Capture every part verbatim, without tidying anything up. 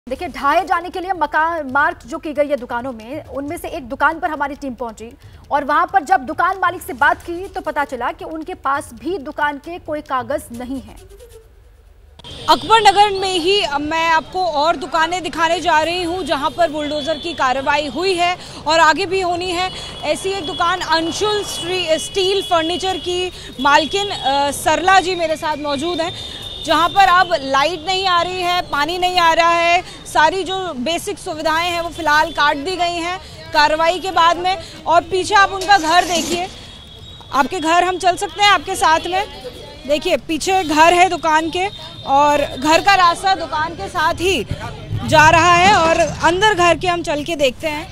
देखिए, ढाए जाने के लिए मकान मार्क जो की गई है दुकानों में, उनमें से एक दुकान पर हमारी टीम पहुंची और वहां पर जब दुकान मालिक से बात की तो पता चला कि उनके पास भी दुकान के कोई कागज नहीं है। अकबर नगर में ही मैं आपको और दुकानें दिखाने जा रही हूं जहां पर बुलडोजर की कार्रवाई हुई है और आगे भी होनी है। ऐसी एक दुकान अंशुल स्टील फर्नीचर की मालकिन सरला जी मेरे साथ मौजूद हैं, जहां पर अब लाइट नहीं आ रही है, पानी नहीं आ रहा है, सारी जो बेसिक सुविधाएं हैं वो फिलहाल काट दी गई हैं कार्रवाई के बाद में। और पीछे आप उनका घर देखिए, आपके घर हम चल सकते हैं आपके साथ में, देखिए पीछे घर है दुकान के और घर का रास्ता दुकान के साथ ही जा रहा है और अंदर घर के हम चल के देखते हैं।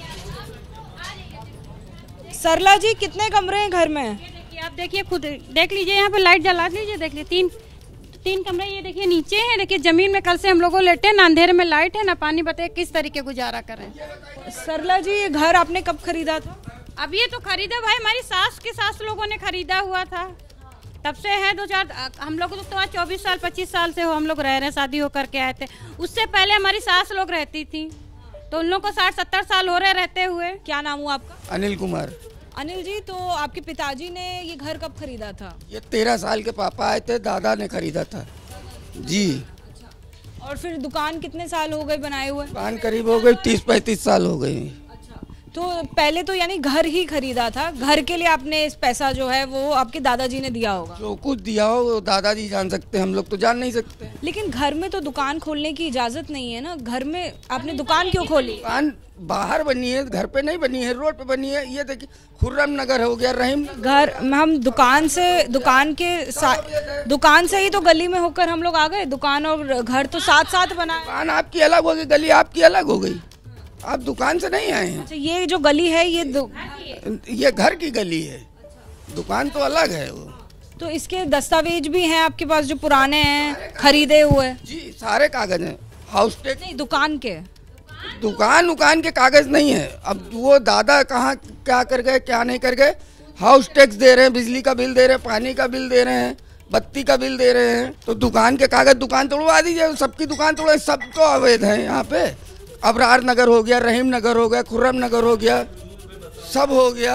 सरला जी, कितने कमरे हैं घर में? आप देखिए, खुद देख लीजिए, यहाँ पे लाइट जला लीजिए, देख लीजिए तीन तीन कमरे ये देखिए नीचे हैं। देखिए जमीन में कल से हम लोगों लेटे, ना अंधेरे में लाइट है ना पानी, बताइए किस तरीके गुजारा करें। सरला जी, ये घर आपने कब खरीदा था? अब ये तो खरीदा भाई हमारी सास के सास लोगों ने खरीदा हुआ था, तब से है दो चार, हम लोग तो चौबीस साल पच्चीस साल से हो हम लोग रह रहे हैं, शादी होकर के आए थे। उससे पहले हमारी सास लोग रहती थी, तो उन लोग को साठ सत्तर साल हो रहे रहते हुए। क्या नाम हुआ आपका? अनिल कुमार। अनिल जी, तो आपके पिताजी ने ये घर कब खरीदा था? ये तेरह साल के पापा आए थे, दादा ने खरीदा था जी। और फिर दुकान कितने साल हो गए बनाए हुए? दुकान करीब हो गई तीस पैंतीस साल हो गई। तो पहले तो यानी घर ही खरीदा था, घर के लिए आपने इस पैसा जो है वो आपके दादाजी ने दिया होगा? जो कुछ दिया हो वो दादाजी जान सकते हैं, हम लोग तो जान नहीं सकते। लेकिन घर में तो दुकान खोलने की इजाजत नहीं है ना, घर में आपने दुकान क्यों खोली? दुकान बाहर बनी है, घर पे नहीं बनी है, रोड पे बनी है। ये देखिए खुर्रम नगर हो गया, रहीम घर। हम दुकान से दुकान के दुकान से ही तो गली में होकर हम लोग आ गए, दुकान और घर तो साथ साथ बना। दुकान आपकी अलग हो गई, गली आपकी अलग हो गई, आप दुकान से नहीं आए हैं। अच्छा, ये जो गली है ये दु... ये घर की गली है, दुकान तो अलग है वो। तो इसके दस्तावेज भी हैं आपके पास जो पुराने हैं खरीदे हुए? जी, सारे कागज हैं। हाउस टैक्स नहीं, दुकान के दुकान उकान के कागज नहीं है। अब वो दादा कहाँ क्या कर गए क्या नहीं कर गए। हाउस टैक्स दे रहे हैं, बिजली का बिल दे रहे हैं, पानी का बिल दे रहे हैं, बत्ती का बिल दे रहे हैं, तो दुकान के कागज दुकान तोड़वा दीजिए। सबकी दुकान तोड़े, सब तो अवैध है यहाँ पे। अबरार नगर हो गया, रहीम नगर हो गया, खुर्रम नगर हो गया, सब हो गया।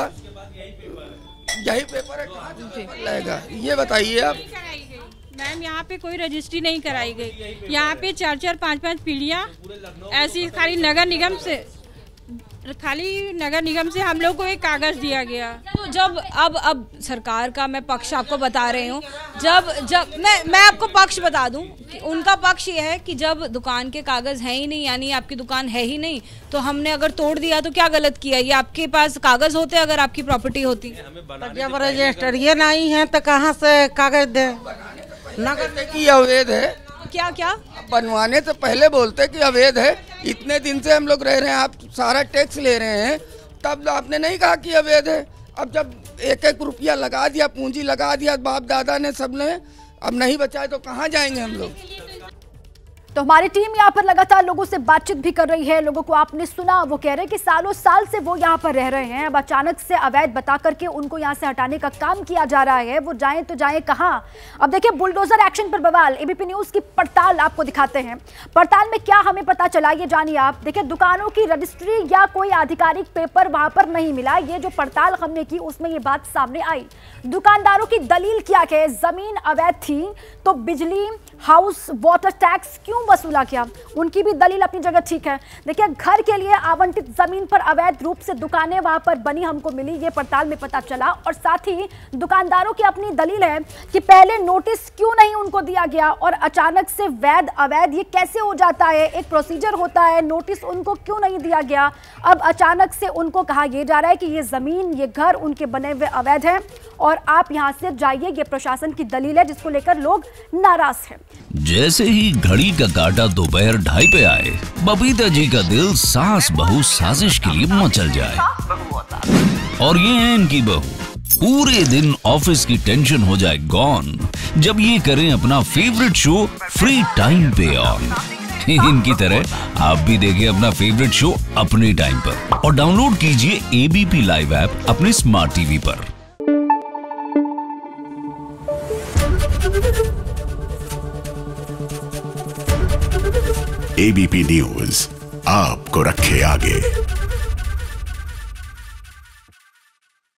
यही पेपर है, कहाँ से पेपर लगेगा ये बताइए आप। मैम, यहाँ पे कोई रजिस्ट्री नहीं कराई गई, यहाँ पे चार चार पाँच पाँच पीढ़ियाँ ऐसी खाली नगर निगम से खाली नगर निगम से हम लोग को एक कागज दिया गया। तो जब अब अब सरकार का मैं पक्ष आपको बता रही हूँ, जब जब मैं मैं आपको पक्ष बता दूं कि उनका पक्ष ये है कि जब दुकान के कागज है ही नहीं, यानी आपकी दुकान है ही नहीं, तो हमने अगर तोड़ दिया तो क्या गलत किया? ये आपके पास कागज होते अगर आपकी प्रॉपर्टी होती। जब रजिस्टर ये नहीं है तो कहाँ से कागज दे? नगर की अवैध है। क्या क्या बनवाने से पहले बोलते कि अवैध है। इतने दिन से हम लोग रह रहे हैं, आप सारा टैक्स ले रहे हैं, तब आपने नहीं कहा कि अवैध है। अब जब एक एक रुपया लगा दिया, पूंजी लगा दिया बाप दादा ने, सब ने, अब नहीं बचाए तो कहाँ जाएंगे हम लोग। तो हमारी टीम यहाँ पर लगातार लोगों से बातचीत भी कर रही है। लोगों को आपने सुना, वो कह रहे हैं कि सालों साल से वो यहाँ पर रह रहे हैं, अब अचानक से अवैध बता करके उनको यहाँ से हटाने का काम किया जा रहा है। वो जाएं तो जाएं कहाँ? अब देखिए, बुलडोजर एक्शन पर बवाल। एबीपी न्यूज की पड़ताल आपको दिखाते हैं। पड़ताल में क्या हमें पता चला ये जानिए आप। देखिए, दुकानों की रजिस्ट्री या कोई आधिकारिक पेपर वहां पर नहीं मिला। ये जो पड़ताल हमने की उसमें ये बात सामने आई। दुकानदारों की दलील क्या है? जमीन अवैध थी तो बिजली, हाउस, वाटर टैक्स क्यों वसूला किया? उनकी भी दलील अपनी जगह ठीक है। देखिए, घर के लिए आवंटित जमीन पर अवैध रूप से दुकानें वहां पर बनी हमको मिली, ये पड़ताल में पता चला। और साथ ही दुकानदारों की अपनी दलील है कि पहले नोटिस क्यों नहीं उनको दिया गया और अचानक से वैध अवैध ये कैसे हो जाता है? एक प्रोसीजर होता है, नोटिस उनको क्यों नहीं दिया गया? अब अचानक से उनको कहा यह जा रहा है कि ये जमीन, ये घर उनके बने हुए अवैध है और आप यहां से जाइए। ये प्रशासन की दलील है जिसको लेकर लोग नाराज हैं। जैसे ही घड़ी का काटा दोपहर ढाई पे आए, बबीता जी का दिल सास बहू साजिश के लिए मचल जाए। और ये है इनकी बहू, पूरे दिन ऑफिस की टेंशन हो जाए गॉन जब ये करें अपना फेवरेट शो फ्री टाइम पे ऑन। इनकी तरह आप भी देखिए अपना फेवरेट शो अपने टाइम पर और डाउनलोड कीजिए एबीपी लाइव ऐप अपने स्मार्ट टीवी पर। Thank you. एबीपी न्यूज आपको रखे आगे।